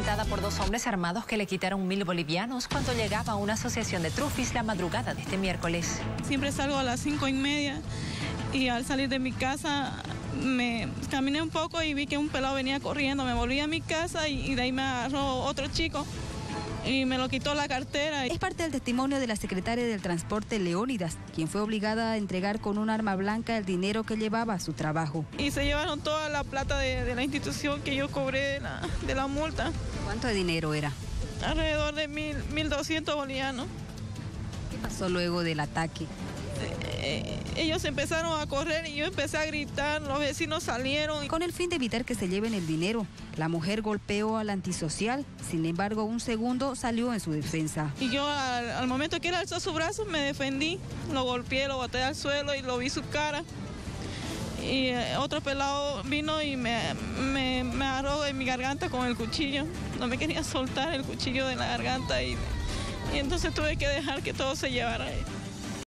asaltada por dos hombres armados que le quitaron 1.000 bolivianos cuando llegaba a una asociación de trufis la madrugada de este miércoles. Siempre salgo a las 5:30 y al salir de mi casa me caminé un poco y vi que un pelado venía corriendo. Me volví a mi casa y de ahí me agarró otro chico y me lo quitó la cartera. Es parte del testimonio de la secretaria del Transporte, Leónidas, quien fue obligada a entregar con un arma blanca el dinero que llevaba a su trabajo. Y se llevaron toda la plata de la institución que yo cobré de la multa. ¿Cuánto de dinero era? Alrededor de 1.200 bolivianos. ¿Qué pasó luego del ataque? Ellos empezaron a correr y yo empecé a gritar, los vecinos salieron. Con el fin de evitar que se lleven el dinero, la mujer golpeó al antisocial, sin embargo un segundo salió en su defensa. Y yo al momento que él alzó su brazo me defendí, lo golpeé, lo boté al suelo y lo vi su cara. Y otro pelado vino y me agarró en mi garganta con el cuchillo, no me quería soltar el cuchillo de la garganta y entonces tuve que dejar que todo se llevara.